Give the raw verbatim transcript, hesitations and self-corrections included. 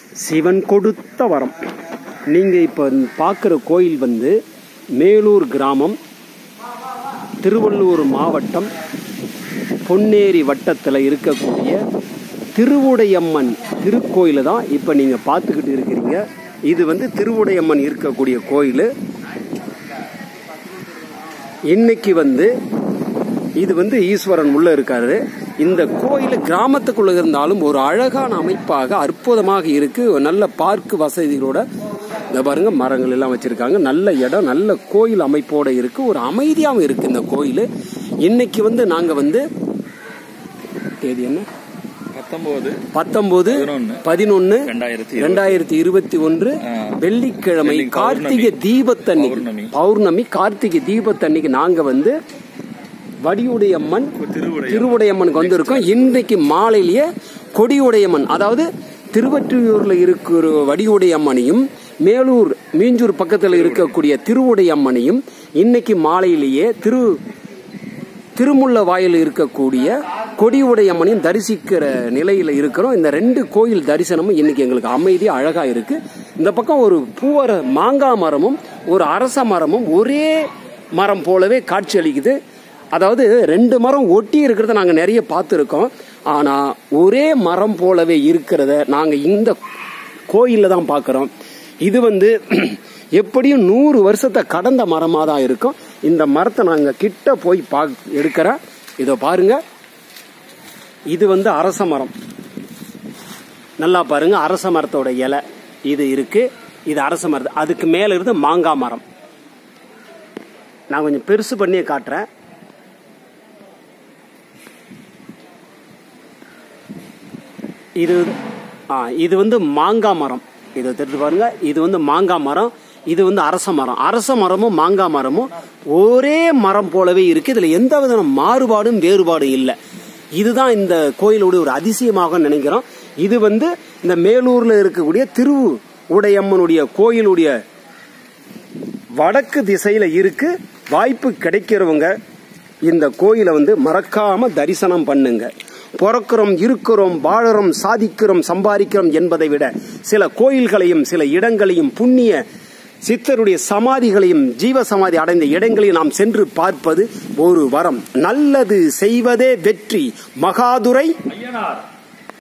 சிவன் கொடுத்த வரம். நீங்கள் இப்போ பார்க்குற கோயில் வந்து மேலூர் கிராமம், திருவள்ளூர் மாவட்டம், பொன்னேரி வட்டத்தில் இருக்கக்கூடிய திருவுடையம்மன் திருக்கோயில் தான் இப்போ நீங்கள் பார்த்துக்கிட்டு இருக்கிறீங்க. இது வந்து திருவுடையம்மன் இருக்கக்கூடிய கோயில். இன்னைக்கு வந்து இது வந்து ஈஸ்வரன் உள்ள இருக்காரு. இந்த கோயில் கிராமத்துக்குள்ள இருந்தாலும் ஒரு அழகான அமைப்பாக அற்புதமாக இருக்கு. நல்ல பார்க்கு வசதிகளோட இந்த பாருங்க, மரங்கள் எல்லாம் வச்சிருக்காங்க. நல்ல இடம், நல்ல கோயில் அமைப்போட இருக்கு. ஒரு அமைதியாகவும் இருக்கு இந்த கோயில். இன்னைக்கு வந்து நாங்க வந்து தேதி என்ன பத்தொன்பது பதினொன்னு ரெண்டாயிரத்தி இருபத்தி ஒன்று வெள்ளிக்கிழமை கார்த்திகை தீபத்தன்னைக்கு, பௌர்ணமி கார்த்திகை தீபத்தன்னைக்கு நாங்க வந்து வடிவுடையம்மன் திருவுடையம்மனுக்கு வந்திருக்கோம். இன்றைக்கு மாலையிலேயே கொடியுடையம்மன், அதாவது திருவற்றியூர்ல இருக்கிற வடிவுடையம்மனையும் மேலூர் மீஞ்சூர் பக்கத்தில் இருக்கக்கூடிய திருவுடையம்மனையும் இன்னைக்கு மாலையிலேயே திரு திருமுல்ல வாயில் இருக்கக்கூடிய கொடியுடையம்மனையும் தரிசிக்கிற நிலையில இருக்கிறோம். இந்த ரெண்டு கோயில் தரிசனமும் இன்னைக்கு எங்களுக்கு அமைதியா அழகா இருக்கு. இந்த பக்கம் ஒரு பூவர மாங்காய் மரமும் ஒரு அரச மரமும் ஒரே மரம் போலவே காட்சி அளிக்குது. அதாவது ரெண்டு மரம் ஒட்டி இருக்கிறத நாங்க நிறைய பார்த்துருக்கோம். ஆனா ஒரே மரம் போலவே இருக்கிறத நாங்க இந்த கோயில்ல தான் பார்க்கிறோம். இது வந்து எப்படியும் நூறு வருஷத்தை கடந்த மரமா தான் இருக்கும். இந்த மரத்தை நாங்க கிட்ட போய் பா எடுக்கிற இதை பாருங்க. இது வந்து அரச மரம். நல்லா பாருங்க, அரச மரத்தோட இலை இது இருக்கு. இது அரச மரம். அதுக்கு மேல இருந்து மாங்காய் மரம். நான் கொஞ்சம் பெருசு பண்ணியே காட்டுறேன். இது இது வந்து மாங்காய் மரம். இதை தெரிஞ்சு பாருங்க. இது வந்து மாங்காய் மரம், இது வந்து அரச மரம். அரச மரமும் மாங்காய் மரமும் ஒரே மரம் போலவே இருக்கு. இதுல எந்த வித மாறுபாடும் வேறுபாடும் இல்லை. இதுதான் இந்த கோயிலோட ஒரு அதிசயமாக நினைக்கிறோம். இது வந்து இந்த மேலூர்ல இருக்கக்கூடிய திரு உடையம்மனுடைய கோயிலுடைய வடக்கு திசையில இருக்கு. வாய்ப்பு கிடைக்கிறவங்க இந்த கோயிலை வந்து மறக்காம தரிசனம் பண்ணுங்க. பிறக்கிறோம், இருக்கிறோம், வாழறோம், சாதிக்கிறோம், சம்பாதிக்கிறோம் என்பதை விட சில கோயில்களையும் சில இடங்களையும் புண்ணிய சித்தருடைய சமாதிகளையும் ஜீவ சமாதி அடைந்த இடங்களையும் நாம் சென்று பார்ப்பது ஒரு வரம். நல்லது செய்வதே வெற்றி. மகாதுரை ஐயனார்.